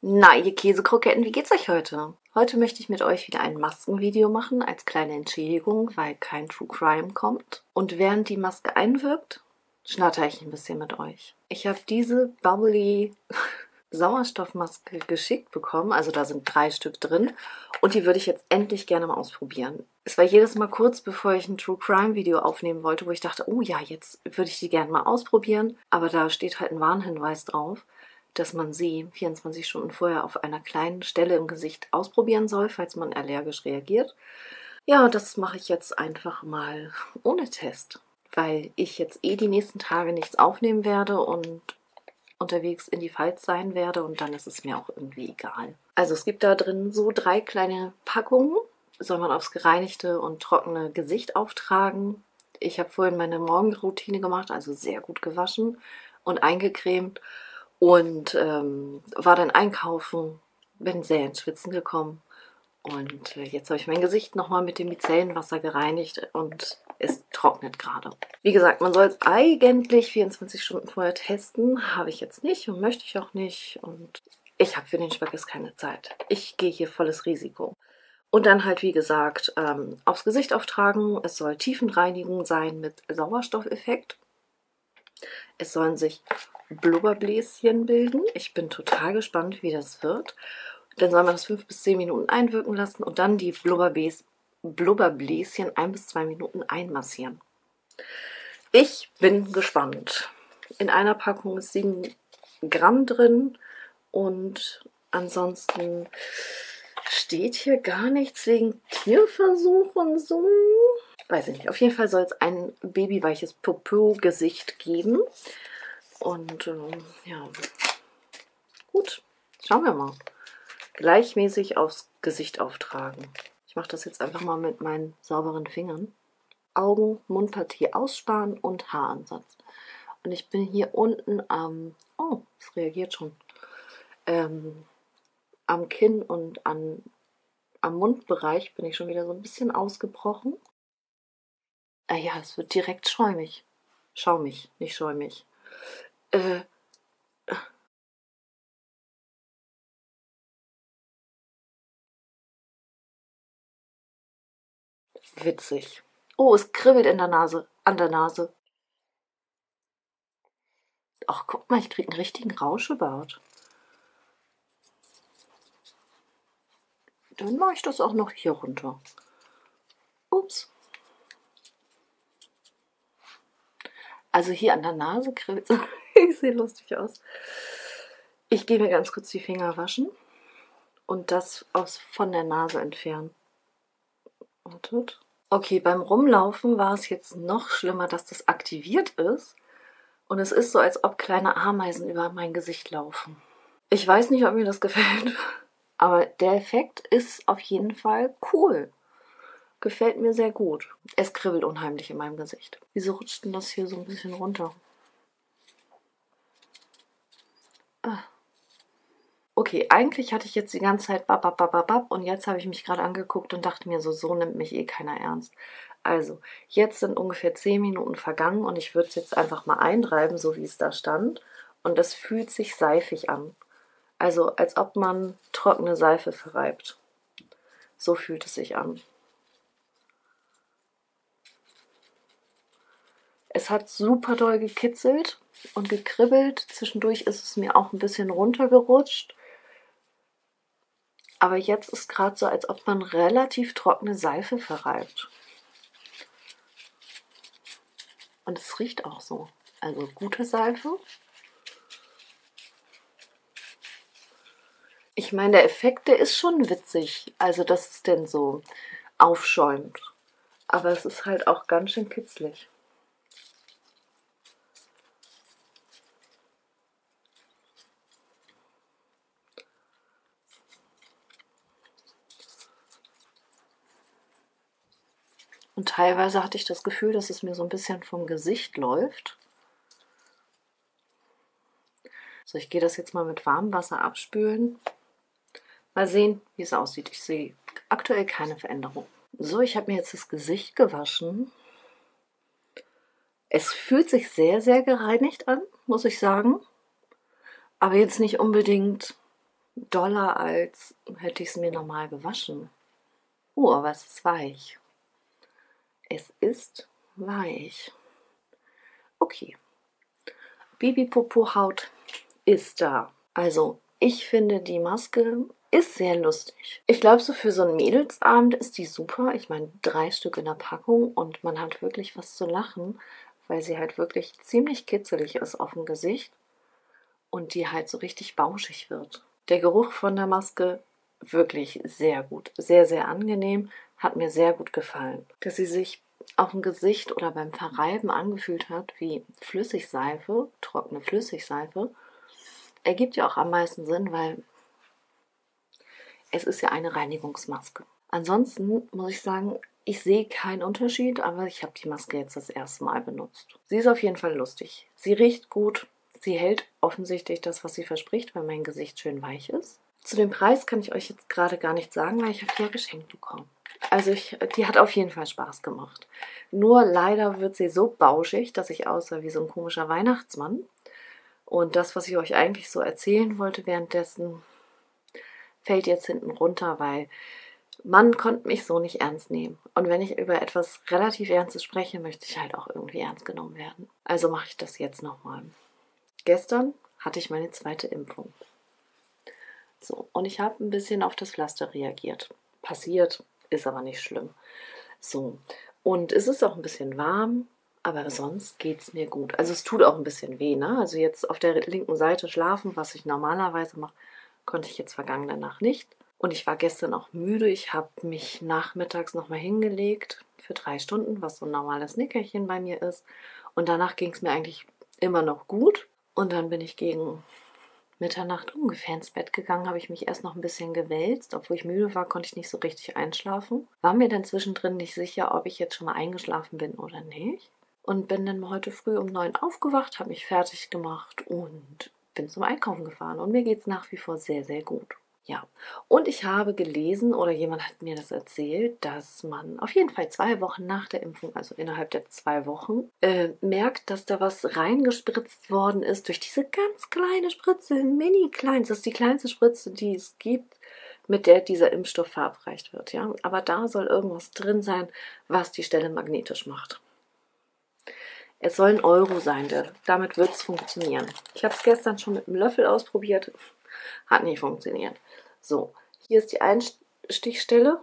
Na, ihr Käsekroketten, wie geht's euch heute? Heute möchte ich mit euch wieder ein Maskenvideo machen, als kleine Entschädigung, weil kein True Crime kommt. Und während die Maske einwirkt, schnatter ich ein bisschen mit euch. Ich habe diese Bubbly Sauerstoffmaske geschickt bekommen, also da sind 3 Stück drin. Und die würde ich jetzt endlich gerne mal ausprobieren. Es war jedes Mal kurz, bevor ich ein True Crime Video aufnehmen wollte, wo ich dachte, oh ja, jetzt würde ich die gerne mal ausprobieren. Aber da steht halt ein Warnhinweis drauf, dass man sie 24 Stunden vorher auf einer kleinen Stelle im Gesicht ausprobieren soll, falls man allergisch reagiert. Ja, das mache ich jetzt einfach mal ohne Test, weil ich jetzt die nächsten Tage nichts aufnehmen werde und unterwegs in die Pfalz sein werde und dann ist es mir auch irgendwie egal. Also es gibt da drin so 3 kleine Packungen, soll man aufs gereinigte und trockene Gesicht auftragen. Ich habe vorhin meine Morgenroutine gemacht, also sehr gut gewaschen und eingecremt. Und war dann einkaufen, bin sehr ins Schwitzen gekommen. Und jetzt habe ich mein Gesicht nochmal mit dem Micellenwasser gereinigt und es trocknet gerade. Wie gesagt, man soll es eigentlich 24 Stunden vorher testen. Habe ich jetzt nicht und möchte ich auch nicht. Und ich habe für den Spackes keine Zeit. Ich gehe hier volles Risiko. Und dann halt, wie gesagt, aufs Gesicht auftragen. Es soll Tiefenreinigung sein mit Sauerstoffeffekt. Es sollen sich Blubberbläschen bilden. Ich bin total gespannt, wie das wird. Dann soll man das 5 bis 10 Minuten einwirken lassen und dann die Blubberbläschen 1 bis 2 Minuten einmassieren. Ich bin gespannt. In einer Packung ist 7 Gramm drin und ansonsten steht hier gar nichts wegen Tierversuch und so. Weiß ich nicht. Auf jeden Fall soll es ein babyweiches Popo-Gesicht geben. Und ja, gut, schauen wir mal. Gleichmäßig aufs Gesicht auftragen. Ich mache das jetzt einfach mal mit meinen sauberen Fingern. Augen, Mundpartie aussparen und Haaransatz. Und ich bin hier unten am, oh, es reagiert schon, am Kinn und am Mundbereich bin ich schon wieder so ein bisschen ausgebrochen. Ah ja, es wird direkt schäumig. Schaumig, nicht schäumig. Witzig. Oh, es kribbelt in der Nase, an der Nase. Ach, guck mal, ich kriege einen richtigen Rauschebart. Dann mache ich das auch noch hier runter. Ups. Also hier an der Nase kribbelt es. Ich sehe lustig aus. Ich gehe mir ganz kurz die Finger waschen und das von der Nase entfernen. Wartet. Okay, beim Rumlaufen war es jetzt noch schlimmer, dass das aktiviert ist. Und es ist so, als ob kleine Ameisen über mein Gesicht laufen. Ich weiß nicht, ob mir das gefällt, aber der Effekt ist auf jeden Fall cool. Gefällt mir sehr gut. Es kribbelt unheimlich in meinem Gesicht. Wieso rutscht denn das hier so ein bisschen runter? Ah. Okay, eigentlich hatte ich jetzt die ganze Zeit bap und jetzt habe ich mich gerade angeguckt und dachte mir so nimmt mich eh keiner ernst. Also, jetzt sind ungefähr 10 Minuten vergangen und ich würde es jetzt einfach mal einreiben, so wie es da stand. Und das fühlt sich seifig an. Also, als ob man trockene Seife verreibt. So fühlt es sich an. Es hat super doll gekitzelt und gekribbelt. Zwischendurch ist es mir auch ein bisschen runtergerutscht. Aber jetzt ist gerade so, als ob man relativ trockene Seife verreibt. Und es riecht auch so. Also gute Seife. Ich meine, der Effekt, der ist schon witzig. Also, dass es denn so aufschäumt. Aber es ist halt auch ganz schön kitzlig. Und teilweise hatte ich das Gefühl, dass es mir so ein bisschen vom Gesicht läuft. So, ich gehe das jetzt mal mit warmem Wasser abspülen. Mal sehen, wie es aussieht. Ich sehe aktuell keine Veränderung. So, ich habe mir jetzt das Gesicht gewaschen. Es fühlt sich sehr, sehr gereinigt an, muss ich sagen. Aber jetzt nicht unbedingt doller, als hätte ich es mir normal gewaschen. Oh, aber es ist weich. Es ist weich. Okay. Bibi-Popo-Haut ist da. Also, ich finde, die Maske ist sehr lustig. Ich glaube, so für so einen Mädelsabend ist die super. Ich meine, 3 Stück in der Packung und man hat wirklich was zu lachen, weil sie halt wirklich ziemlich kitzelig ist auf dem Gesicht und die halt so richtig bauschig wird. Der Geruch von der Maske wirklich sehr gut. Sehr, sehr angenehm. Hat mir sehr gut gefallen. Dass sie sich auf dem Gesicht oder beim Verreiben angefühlt hat wie Flüssigseife, trockene Flüssigseife, ergibt ja auch am meisten Sinn, weil es ist ja eine Reinigungsmaske. Ansonsten muss ich sagen, ich sehe keinen Unterschied, aber ich habe die Maske jetzt das erste Mal benutzt. Sie ist auf jeden Fall lustig. Sie riecht gut. Sie hält offensichtlich das, was sie verspricht, weil mein Gesicht schön weich ist. Zu dem Preis kann ich euch jetzt gerade gar nicht sagen, weil ich habe die ja geschenkt bekommen. Also die hat auf jeden Fall Spaß gemacht. Nur leider wird sie so bauschig, dass ich aussah wie so ein komischer Weihnachtsmann. Und das, was ich euch eigentlich so erzählen wollte währenddessen, fällt jetzt hinten runter, weil man konnte mich so nicht ernst nehmen. Und wenn ich über etwas relativ Ernstes spreche, möchte ich halt auch irgendwie ernst genommen werden. Also mache ich das jetzt nochmal. Gestern hatte ich meine 2. Impfung. So, und ich habe ein bisschen auf das Pflaster reagiert. Passiert, ist aber nicht schlimm. So, und es ist auch ein bisschen warm, aber sonst geht es mir gut. Also es tut auch ein bisschen weh, ne? Also jetzt auf der linken Seite schlafen, was ich normalerweise mache, konnte ich jetzt vergangene Nacht nicht. Und ich war gestern auch müde. Ich habe mich nachmittags nochmal hingelegt für 3 Stunden, was so ein normales Nickerchen bei mir ist. Und danach ging es mir eigentlich immer noch gut. Und dann bin ich gegen Mitternacht ungefähr ins Bett gegangen, habe ich mich erst noch ein bisschen gewälzt. Obwohl ich müde war, konnte ich nicht so richtig einschlafen. War mir dann zwischendrin nicht sicher, ob ich jetzt schon mal eingeschlafen bin oder nicht. Und bin dann heute früh um 9 aufgewacht, habe mich fertig gemacht und bin zum Einkaufen gefahren. Und mir geht es nach wie vor sehr, sehr gut. Ja, und ich habe gelesen oder jemand hat mir das erzählt, dass man auf jeden Fall 2 Wochen nach der Impfung, also innerhalb der 2 Wochen, merkt, dass da was reingespritzt worden ist durch diese ganz kleine Spritze, mini klein. Das ist die kleinste Spritze, die es gibt, mit der dieser Impfstoff verabreicht wird. Ja, aber da soll irgendwas drin sein, was die Stelle magnetisch macht. Es soll ein Euro sein, damit wird es funktionieren. Ich habe es gestern schon mit einem Löffel ausprobiert, hat nicht funktioniert. So, hier ist die Einstichstelle.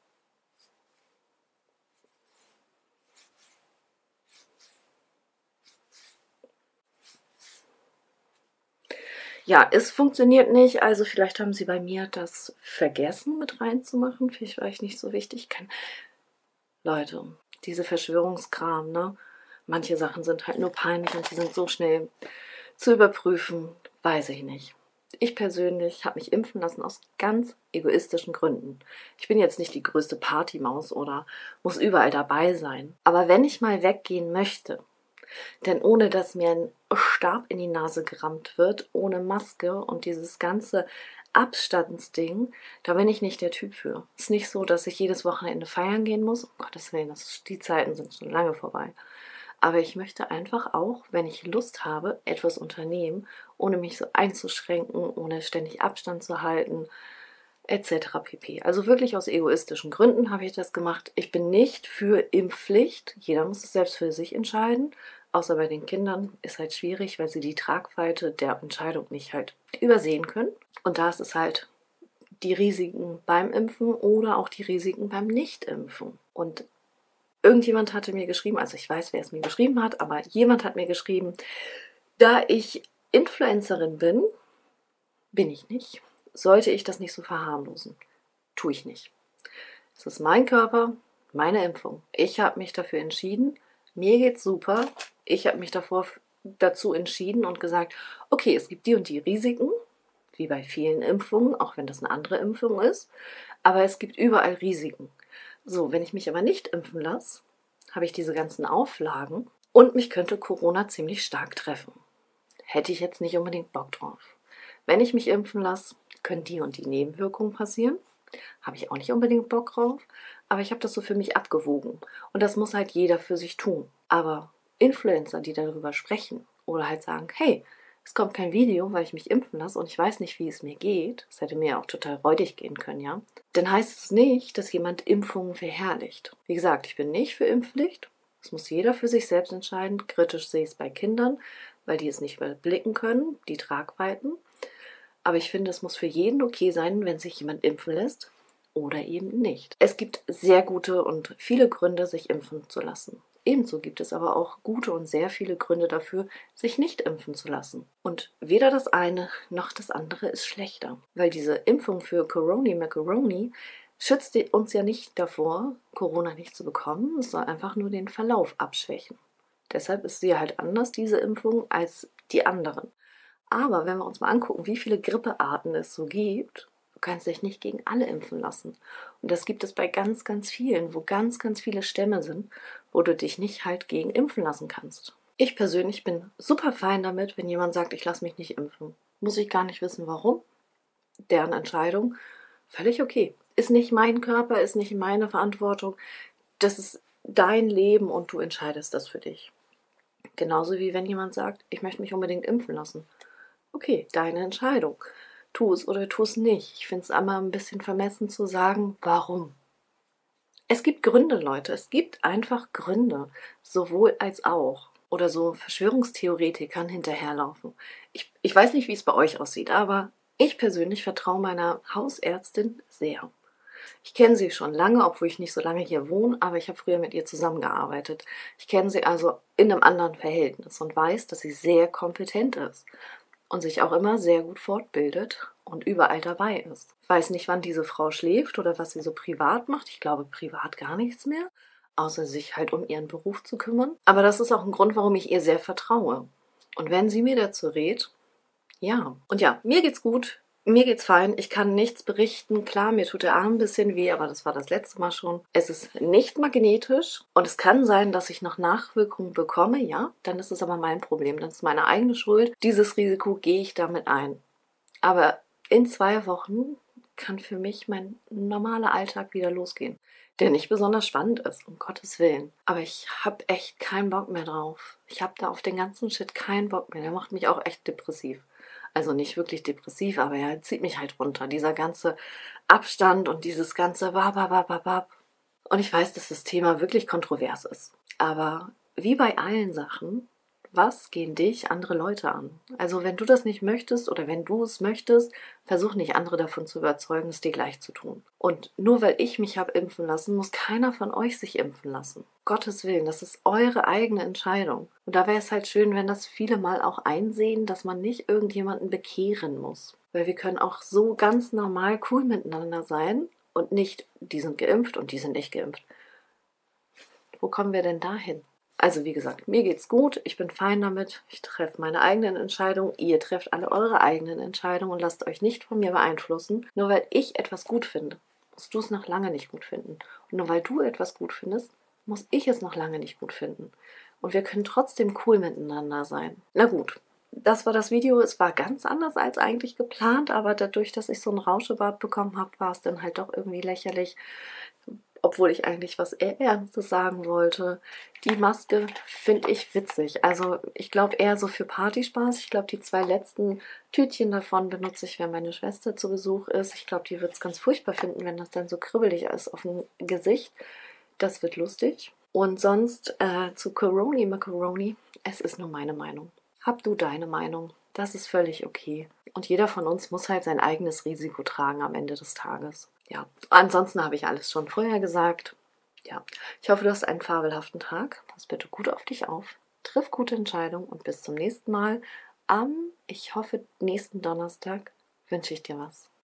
Ja, es funktioniert nicht, also vielleicht haben sie bei mir das vergessen mit reinzumachen. Vielleicht war ich nicht so wichtig. Leute, diese Verschwörungskram, ne? Manche Sachen sind halt nur peinlich und sie sind so schnell zu überprüfen, weiß ich nicht. Ich persönlich habe mich impfen lassen aus ganz egoistischen Gründen. Ich bin jetzt nicht die größte Partymaus oder muss überall dabei sein. Aber wenn ich mal weggehen möchte, denn ohne dass mir ein Stab in die Nase gerammt wird, ohne Maske und dieses ganze Abstandsding, da bin ich nicht der Typ für. Es ist nicht so, dass ich jedes Wochenende feiern gehen muss. Um Gottes Willen, die Zeiten sind schon lange vorbei. Aber ich möchte einfach auch, wenn ich Lust habe, etwas unternehmen, ohne mich so einzuschränken, ohne ständig Abstand zu halten, etc. pp. Also wirklich aus egoistischen Gründen habe ich das gemacht. Ich bin nicht für Impfpflicht. Jeder muss es selbst für sich entscheiden. Außer bei den Kindern ist halt schwierig, weil sie die Tragweite der Entscheidung nicht halt übersehen können. Und da ist es halt die Risiken beim Impfen oder auch die Risiken beim Nichtimpfen. Und irgendjemand hatte mir geschrieben, also ich weiß, wer es mir geschrieben hat, aber jemand hat mir geschrieben, da ich Influencerin bin ich nicht, sollte ich das nicht so verharmlosen. Tue ich nicht. Es ist mein Körper, meine Impfung. Ich habe mich dafür entschieden. Mir geht's super. Ich habe mich dazu entschieden und gesagt, okay, es gibt die und die Risiken, wie bei vielen Impfungen, auch wenn das eine andere Impfung ist. Aber es gibt überall Risiken. So, wenn ich mich aber nicht impfen lasse, habe ich diese ganzen Auflagen und mich könnte Corona ziemlich stark treffen. Hätte ich jetzt nicht unbedingt Bock drauf. Wenn ich mich impfen lasse, können die und die Nebenwirkungen passieren. Habe ich auch nicht unbedingt Bock drauf. Aber ich habe das so für mich abgewogen. Und das muss halt jeder für sich tun. Aber Influencer, die darüber sprechen oder halt sagen, hey, es kommt kein Video, weil ich mich impfen lasse und ich weiß nicht, wie es mir geht, es hätte mir ja auch total räudig gehen können, ja, dann heißt es nicht, dass jemand Impfungen verherrlicht. Wie gesagt, ich bin nicht für Impfpflicht. Das muss jeder für sich selbst entscheiden. Kritisch sehe ich es bei Kindern, weil die es nicht überblicken können, die Tragweiten. Aber ich finde, es muss für jeden okay sein, wenn sich jemand impfen lässt oder eben nicht. Es gibt sehr gute und viele Gründe, sich impfen zu lassen. Ebenso gibt es aber auch gute und sehr viele Gründe dafür, sich nicht impfen zu lassen. Und weder das eine noch das andere ist schlechter. Weil diese Impfung für Corona Macaroni schützt uns ja nicht davor, Corona nicht zu bekommen. Es soll einfach nur den Verlauf abschwächen. Deshalb ist sie halt anders, diese Impfung, als die anderen. Aber wenn wir uns mal angucken, wie viele Grippearten es so gibt, du kannst dich nicht gegen alle impfen lassen. Und das gibt es bei ganz, ganz vielen, wo ganz, ganz viele Stämme sind, wo du dich nicht halt gegen impfen lassen kannst. Ich persönlich bin super fein damit, wenn jemand sagt, ich lasse mich nicht impfen. Muss ich gar nicht wissen, warum. Deren Entscheidung, völlig okay. Ist nicht mein Körper, ist nicht meine Verantwortung. Das ist dein Leben und du entscheidest das für dich. Genauso wie wenn jemand sagt, ich möchte mich unbedingt impfen lassen. Okay, deine Entscheidung. Tu es oder tu es nicht. Ich finde es einmal ein bisschen vermessen zu sagen, warum. Es gibt Gründe, Leute. Es gibt einfach Gründe. Sowohl als auch. Oder so Verschwörungstheoretikern hinterherlaufen. Ich weiß nicht, wie es bei euch aussieht, aber ich persönlich vertraue meiner Hausärztin sehr. Ich kenne sie schon lange, obwohl ich nicht so lange hier wohne, aber ich habe früher mit ihr zusammengearbeitet. Ich kenne sie also in einem anderen Verhältnis und weiß, dass sie sehr kompetent ist und sich auch immer sehr gut fortbildet und überall dabei ist. Ich weiß nicht, wann diese Frau schläft oder was sie so privat macht. Ich glaube, privat gar nichts mehr, außer sich halt um ihren Beruf zu kümmern. Aber das ist auch ein Grund, warum ich ihr sehr vertraue. Und wenn sie mir dazu rät, ja. Und ja, mir geht's gut. Mir geht's fein. Ich kann nichts berichten. Klar, mir tut der Arm ein bisschen weh, aber das war das letzte Mal schon. Es ist nicht magnetisch und es kann sein, dass ich noch Nachwirkungen bekomme. Ja, dann ist es aber mein Problem. Dann ist meine eigene Schuld. Dieses Risiko gehe ich damit ein. Aber in 2 Wochen kann für mich mein normaler Alltag wieder losgehen. Der nicht besonders spannend ist, um Gottes Willen. Aber ich habe echt keinen Bock mehr drauf. Ich habe da auf den ganzen Shit keinen Bock mehr. Der macht mich auch echt depressiv. Also nicht wirklich depressiv, aber er zieht mich halt runter. Dieser ganze Abstand und dieses ganze Wababababab. Und ich weiß, dass das Thema wirklich kontrovers ist. Aber wie bei allen Sachen, was gehen dich andere Leute an? Also wenn du das nicht möchtest oder wenn du es möchtest, versuch nicht andere davon zu überzeugen, es dir gleich zu tun. Und nur weil ich mich habe impfen lassen, muss keiner von euch sich impfen lassen. Gottes Willen, das ist eure eigene Entscheidung. Und da wäre es halt schön, wenn das viele mal auch einsehen, dass man nicht irgendjemanden bekehren muss. Weil wir können auch so ganz normal cool miteinander sein und nicht, die sind geimpft und die sind nicht geimpft. Wo kommen wir denn dahin? Also wie gesagt, mir geht's gut, ich bin fein damit, ich treffe meine eigenen Entscheidungen, ihr trefft alle eure eigenen Entscheidungen und lasst euch nicht von mir beeinflussen. Nur weil ich etwas gut finde, musst du es noch lange nicht gut finden. Und nur weil du etwas gut findest, muss ich es noch lange nicht gut finden. Und wir können trotzdem cool miteinander sein. Na gut, das war das Video. Es war ganz anders als eigentlich geplant, aber dadurch, dass ich so ein Rauschebart bekommen habe, war es dann halt doch irgendwie lächerlich. Obwohl ich eigentlich was eher Ernstes sagen wollte. Die Maske finde ich witzig. Also ich glaube eher so für Partyspaß. Ich glaube, die 2 letzten Tütchen davon benutze ich, wenn meine Schwester zu Besuch ist. Ich glaube, die wird es ganz furchtbar finden, wenn das dann so kribbelig ist auf dem Gesicht. Das wird lustig. Und sonst zu Corona Macaroni. Es ist nur meine Meinung. Hab du deine Meinung. Das ist völlig okay. Und jeder von uns muss halt sein eigenes Risiko tragen am Ende des Tages. Ja, ansonsten habe ich alles schon vorher gesagt. Ja, ich hoffe, du hast einen fabelhaften Tag. Pass bitte gut auf dich auf. Triff gute Entscheidungen und bis zum nächsten Mal. Ich hoffe, nächsten Donnerstag wünsche ich dir was.